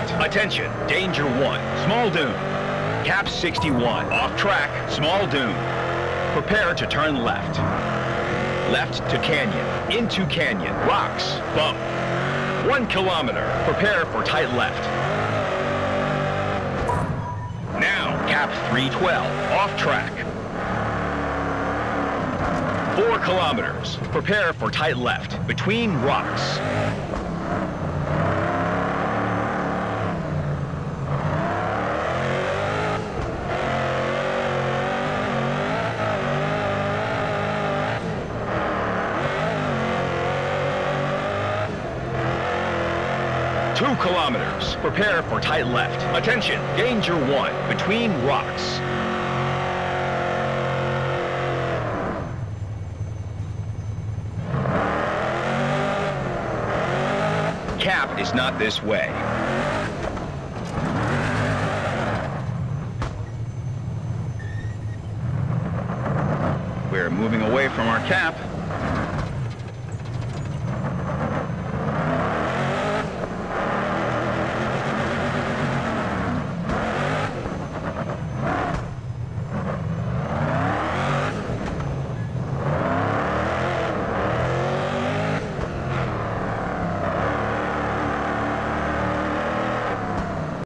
left. Attention, danger 1, small dune. Cap 61, off track, small dune. Prepare to turn left. Left to canyon, into canyon, rocks, bump. 1 kilometer, prepare for tight left. Now, cap 312, off track. 4 kilometers, prepare for tight left, between rocks. Two kilometers. Prepare for tight left. Attention, danger 1, between rocks. Cap is not this way. We're moving away from our cap.